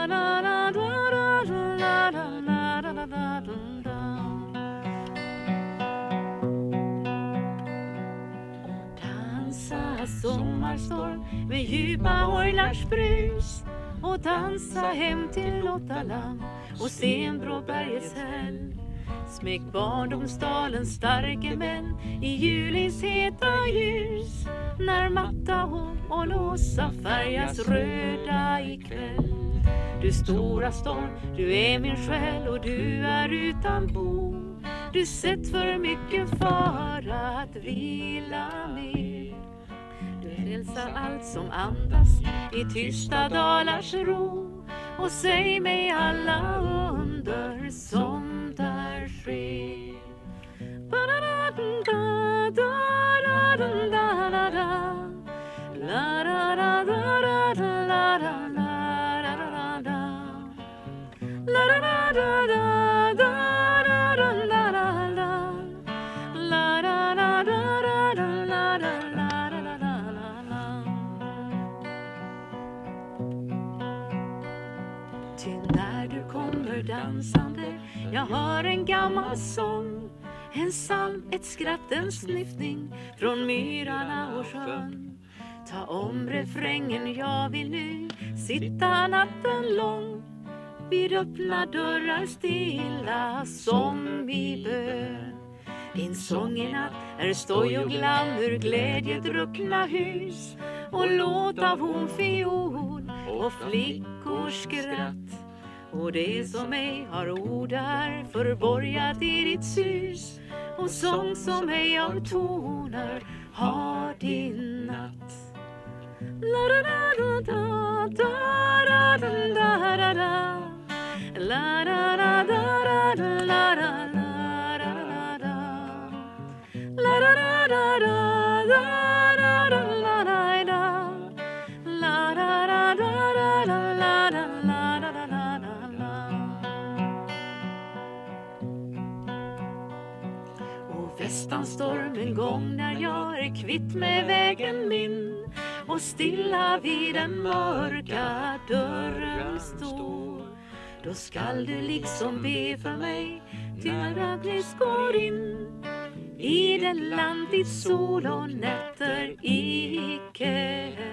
Dansa sommarstorm med djupa orlars brus och dansa hem till Lottaland och Stenbråbergets häll. Smek barndomsdalens starke män i julins heta ljus, när matta och låsa färgas röda ikväll. Du stora storm, du är min själ och du är utan bo. Du sett för mycket fara att vila ner. Du hälsar allt som andas i tysta dalars ro, och säg mig alla under som där sker. Ty när du kommer dansande, jag hör en gammal sång, en psalm, ett skratt, en snyftning från myrarna och sjön. Ta om refrängen, jag vill nu sitta natten lång vid öppna dörrar stilla som i bön. Din sång i natt är stoj och glamour, glädje druckna hus och låt av hornfiol och flickors skratt. Och det som ej har ord är förborgat i ditt sus, och sång som ej av toner har din natt. La da da da da da da da da. La da da da da la da la da da. La da da da da da da la da da. La da da da da la da la da da. Och västanstorm en gång när jag är kvitt med vägen min och stilla vid den mörka dörren står, då skall du liksom be för mig till Agnes går in i det land dit sol och nätter icke